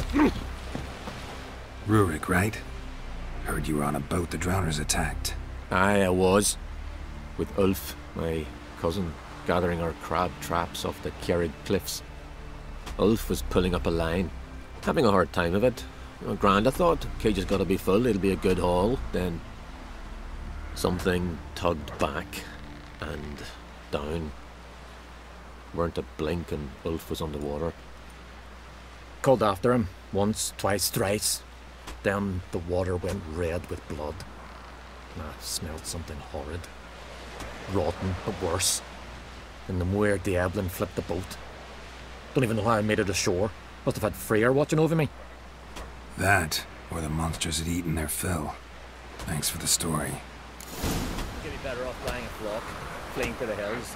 Rurik, right? Heard you were on a boat the drowners attacked. Aye, I was. With Ulf, my cousin, gathering our crab traps off the Kjerrig cliffs. Ulf was pulling up a line, having a hard time of it. Grand, I thought. Cage has got to be full, it'll be a good haul. Then something tugged back and down. Weren't a blink and Ulf was underwater. Called after him, once, twice, thrice. Then the water went red with blood. I smelled something horrid. Rotten, but worse. And the Muir Diablin flipped the boat. Don't even know how I made it ashore. Must have had Freyr watching over me. That, or the monsters had eaten their fill. Thanks for the story. You'd be better off buying a flock, fleeing to the hills.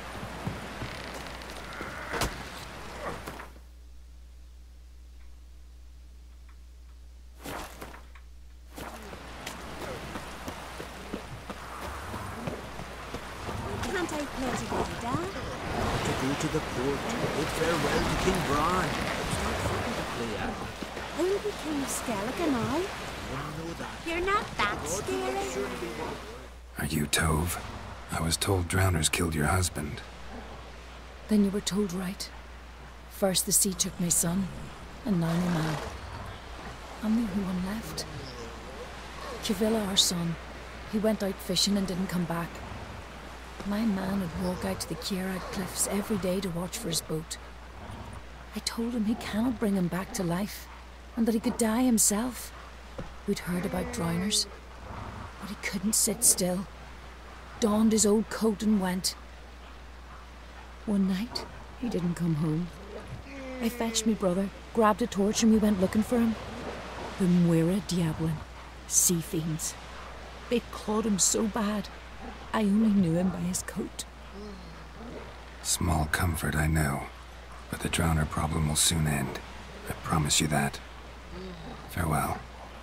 Can't I play together, Dad? To go to the court, bid farewell to King Bran. It's not fun to play at. I will be King of Skellig and I. I know that. You're not that scary. Are you Tove? I was told drowners killed your husband. Then you were told right. First the sea took my son, and now my man. I'm the only one left. Kivilla, our son, he went out fishing and didn't come back. My man would walk out to the Kjerrig cliffs every day to watch for his boat. I told him he cannot bring him back to life, and that he could die himself. We'd heard about drowners, but he couldn't sit still. Donned his old coat and went. One night, he didn't come home. I fetched me brother, grabbed a torch, and we went looking for him. The Muir Diablin, sea fiends. They clawed him so bad, I only knew him by his coat. Small comfort, I know. But the drowner problem will soon end. I promise you that. Farewell.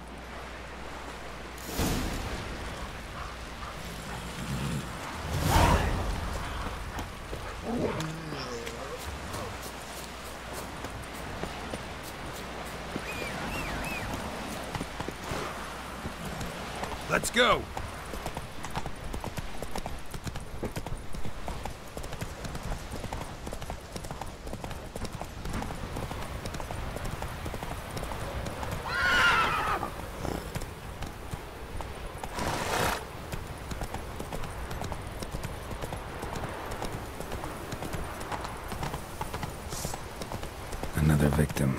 Let's go! Another victim.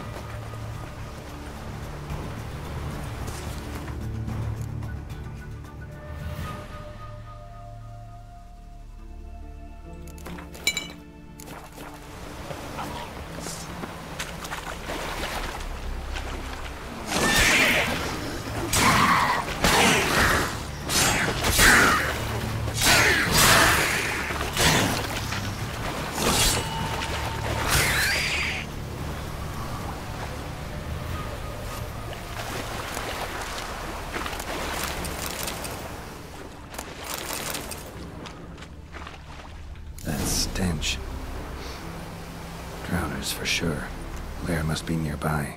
Stench. Drowners for sure. Lair must be nearby.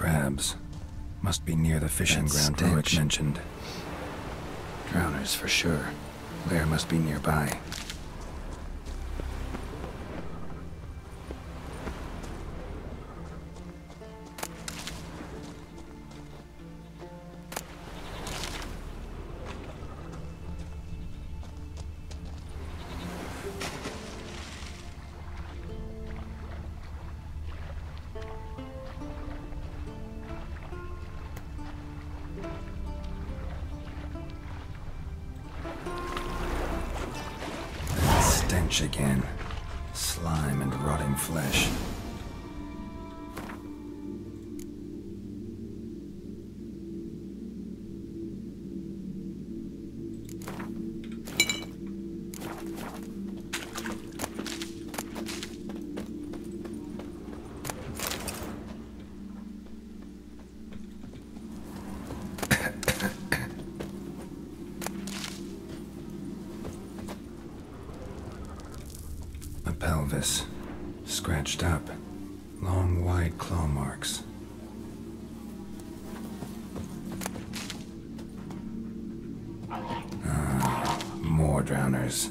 crabs. Must be near the fishing ground Rorik mentioned. Drowners for sure. Lair must be nearby. Stench again. Slime and rotting flesh. Pelvis, scratched up, long wide claw marks. More drowners.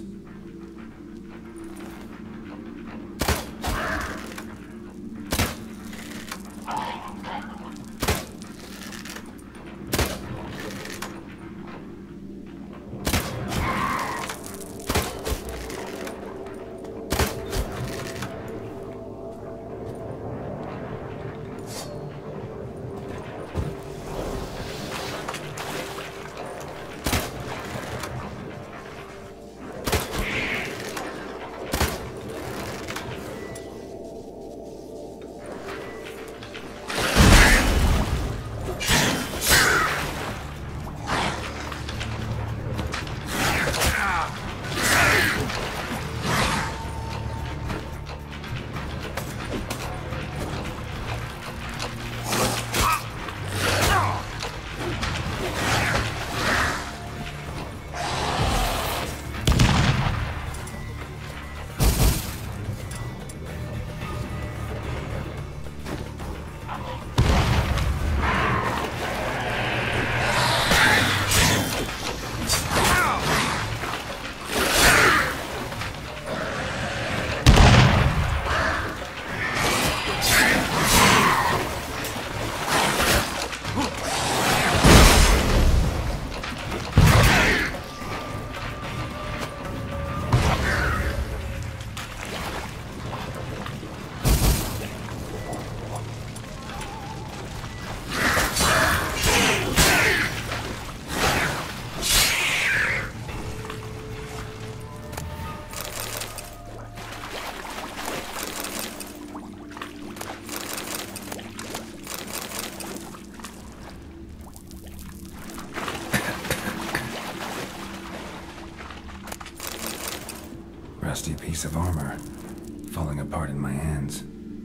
Rusty piece of armor, falling apart in my hands.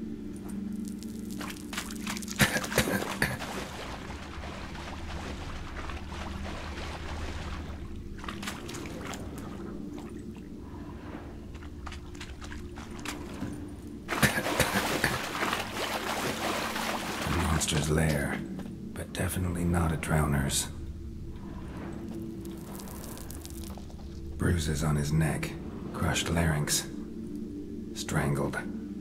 A monster's lair, but definitely not a drowner's. Bruises on his neck. Crushed larynx. Strangled.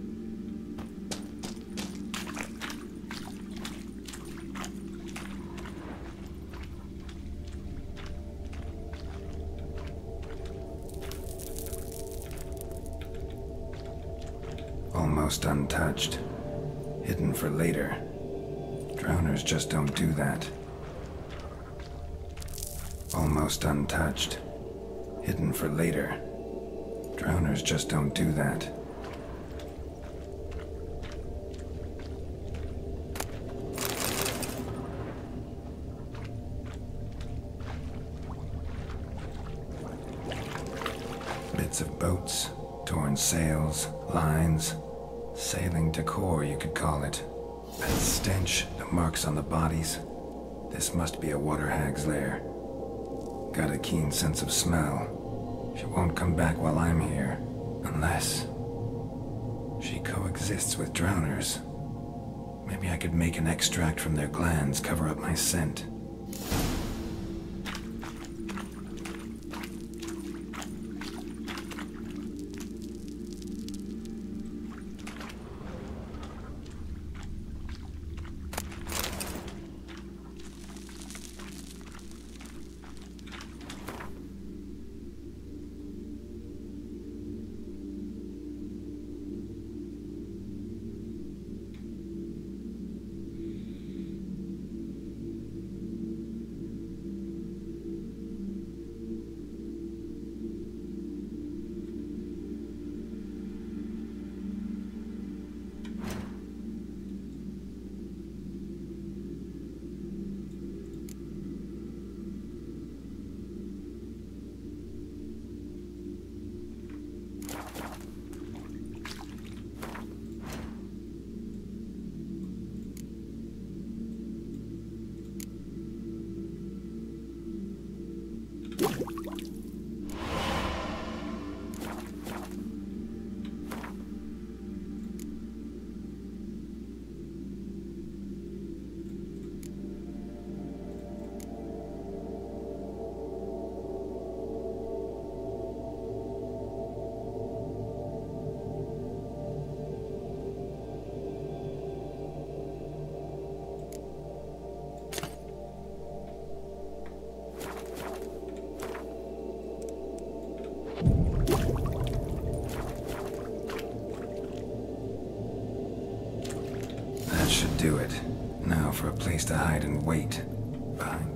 Almost untouched. Hidden for later. Drowners just don't do that. Almost untouched. Hidden for later. Drowners just don't do that. Bits of boats, torn sails, lines, sailing decor, you could call it. That stench, the marks on the bodies. This must be a water hag's lair. Got a keen sense of smell. She won't come back while I'm here, unless she coexists with drowners. Maybe I could make an extract from their glands cover up my scent. That should do it. Now for a place to hide and wait. Behind